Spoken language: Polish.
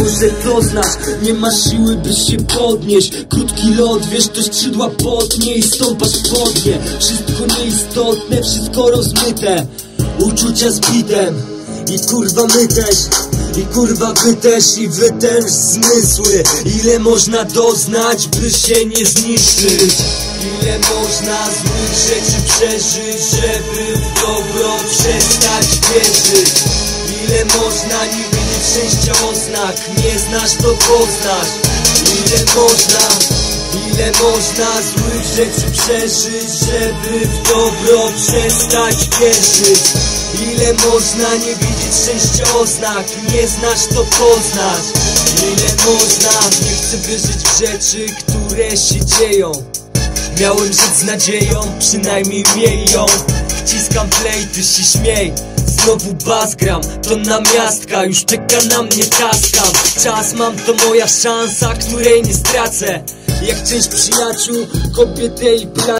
może to znasz. Nie masz siły, by się podnieść. Krótki lot, wiesz, to skrzydła potnie i stąpasz pod nie. Wszystko nieistotne, wszystko rozmyte, uczucia z bitem. I kurwa my też, i kurwa wy też, i wy też zmysły. Ile można doznać, by się nie zniszczyć? Ile można złych rzeczy przeżyć, żeby w dobro przestać wierzyć? Ile można nie widzieć szczęścia oznak, nie znasz to poznasz. Ile można złych rzeczy przeżyć, żeby w dobro przestać wierzyć? Ile można nie widzieć szczęścia oznak, nie znasz to poznasz. Ile można, nie chcę wierzyć w rzeczy, które się dzieją. Miałem żyć z nadzieją, przynajmniej miej ją. Wciskam play, ty się śmiej. Znowu bas gram, to namiastka, już czeka na mnie taskam. Czas mam, to moja szansa, której nie stracę. Jak część przyjaciół, kobietę i